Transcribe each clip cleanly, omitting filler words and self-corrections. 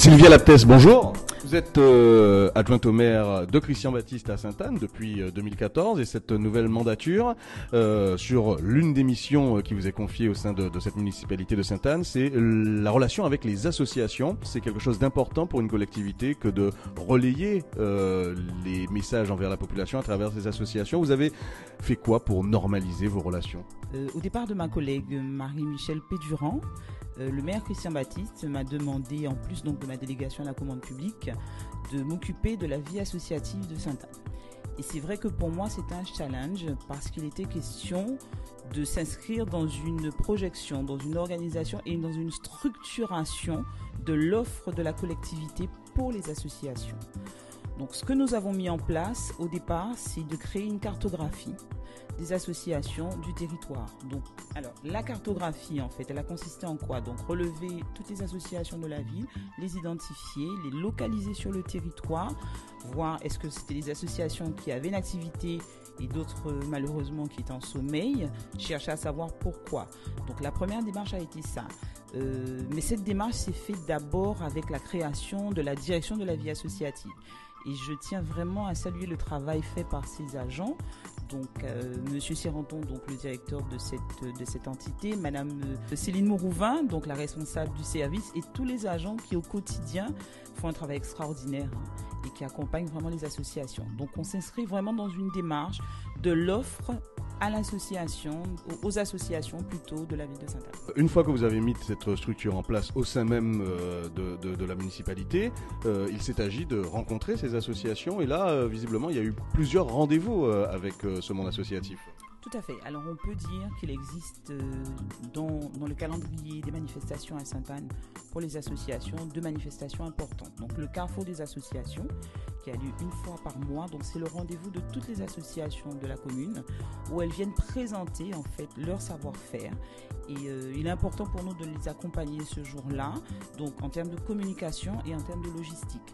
Sylvia Laptès, bonjour. Vous êtes adjointe au maire de Christian Baptiste à Sainte-Anne depuis 2014 et cette nouvelle mandature sur l'une des missions qui vous est confiée au sein de cette municipalité de Sainte-Anne, c'est la relation avec les associations. C'est quelque chose d'important pour une collectivité que de relayer les messages envers la population à travers ces associations. Vous avez fait quoi pour normaliser vos relations? Au départ de ma collègue Marie-Michel Pédurand, le maire Christian Baptiste m'a demandé, en plus donc de ma délégation à la commande publique, de m'occuper de la vie associative de Sainte-Anne. Et c'est vrai que pour moi c'était un challenge parce qu'il était question de s'inscrire dans une projection, dans une organisation et dans une structuration de l'offre de la collectivité pour les associations. Donc ce que nous avons mis en place au départ, c'est de créer une cartographie des associations du territoire. Donc, alors, la cartographie, en fait, elle a consisté en quoi? Donc, relever toutes les associations de la ville, les identifier, les localiser sur le territoire, voir est-ce que c'était des associations qui avaient une activité et d'autres, malheureusement, qui étaient en sommeil, chercher à savoir pourquoi. Donc, la première démarche a été ça. Mais cette démarche s'est faite d'abord avec la création de la direction de la vie associative. Et je tiens vraiment à saluer le travail fait par ces agents. Donc, Monsieur Sirenton, donc le directeur de cette entité, Madame Céline Mourouvin, donc la responsable du service, et tous les agents qui au quotidien font un travail extraordinaire et qui accompagnent vraiment les associations. Donc, on s'inscrit vraiment dans une démarche de l'offre à l'association, aux associations plutôt de la ville de Sainte-Anne. Une fois que vous avez mis cette structure en place au sein même de la municipalité, il s'est agi de rencontrer ces associations et là, visiblement, il y a eu plusieurs rendez-vous avec ce monde associatif. Tout à fait. Alors on peut dire qu'il existe dans le calendrier des manifestations à Sainte-Anne pour les associations 2 manifestations importantes. Donc le Carrefour des associations qui a lieu une fois par mois. Donc c'est le rendez-vous de toutes les associations de la commune où elles viennent présenter en fait leur savoir-faire. Et il est important pour nous de les accompagner ce jour-là, donc en termes de communication et en termes de logistique.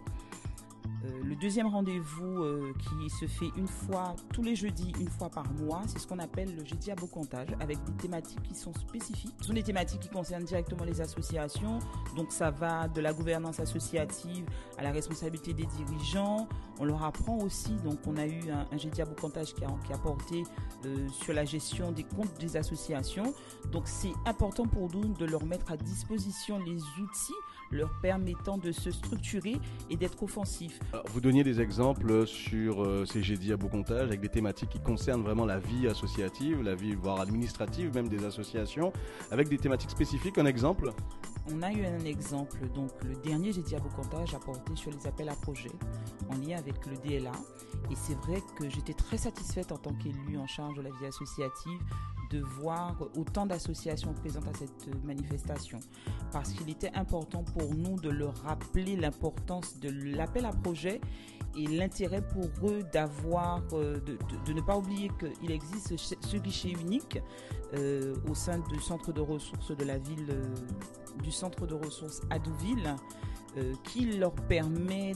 Le deuxième rendez-vous qui se fait une fois, tous les jeudis, une fois par mois, c'est ce qu'on appelle le jeudi à beau comptage avec des thématiques qui sont spécifiques. Ce sont des thématiques qui concernent directement les associations, donc ça va de la gouvernance associative à la responsabilité des dirigeants. On leur apprend aussi, donc on a eu un jeudi à beau comptage qui a porté sur la gestion des comptes des associations. Donc c'est important pour nous de leur mettre à disposition les outils leur permettant de se structurer et d'être offensifs. Alors, vous donniez des exemples sur ces jeudis à beau comptage avec des thématiques qui concernent vraiment la vie associative, la vie voire administrative même des associations, avec des thématiques spécifiques. Un exemple? On a eu un exemple, donc le dernier jeudi à beau comptage a porté sur les appels à projets en lien avec le DLA. Et c'est vrai que j'étais très satisfaite en tant qu'élue en charge de la vie associative de voir autant d'associations présentes à cette manifestation. Parce qu'il était important pour nous de leur rappeler l'importance de l'appel à projet et l'intérêt pour eux d'avoir, de ne pas oublier qu'il existe ce guichet unique au sein du centre de ressources de la ville, du centre de ressources Adouville, qui leur permet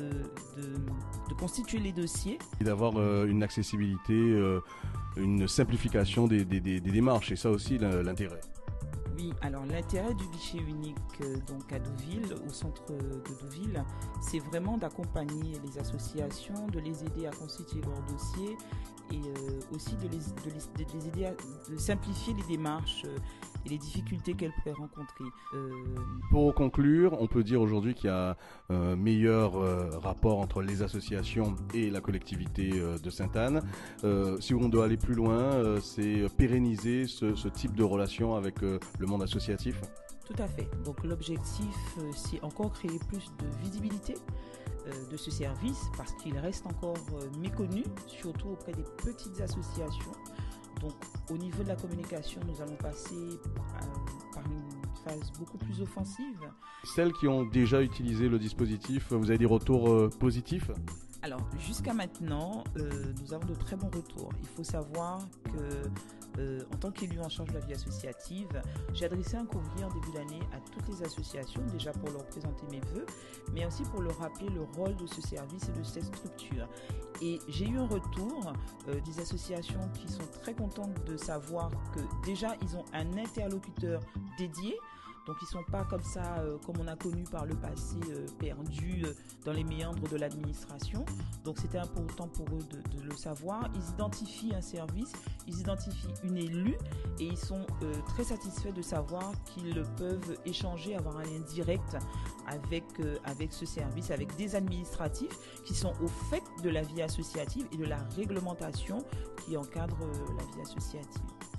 de constituer les dossiers. Et d'avoir une accessibilité, une simplification des démarches, et ça aussi l'intérêt. Oui, alors l'intérêt du guichet unique donc à Deauville, au centre de Deauville, c'est vraiment d'accompagner les associations, de les aider à constituer leurs dossiers et aussi de les aider à simplifier les démarches et les difficultés qu'elles pourraient rencontrer. Pour conclure, on peut dire aujourd'hui qu'il y a un meilleur rapport entre les associations et la collectivité de Sainte-Anne. Si on doit aller plus loin, c'est pérenniser ce type de relation avec le monde associatif. Tout à fait. Donc l'objectif, c'est encore créer plus de visibilité de ce service parce qu'il reste encore méconnu, surtout auprès des petites associations. Donc au niveau de la communication, nous allons passer par une phase beaucoup plus offensive. Celles qui ont déjà utilisé le dispositif, vous avez des retours positifs ? Alors jusqu'à maintenant, nous avons de très bons retours. Il faut savoir que en tant qu'élu en charge de la vie associative, j'ai adressé un courrier en début d'année à toutes les associations, déjà pour leur présenter mes vœux, mais aussi pour leur rappeler le rôle de ce service et de cette structure. Et j'ai eu un retour des associations qui sont très contentes de savoir que déjà ils ont un interlocuteur dédié Donc ils sont pas comme ça, comme on a connu par le passé, perdus dans les méandres de l'administration. Donc c'était important pour eux de le savoir. Ils identifient un service, ils identifient une élue et ils sont très satisfaits de savoir qu'ils peuvent échanger, avoir un lien direct avec ce service, avec des administratifs qui sont au fait de la vie associative et de la réglementation qui encadre la vie associative.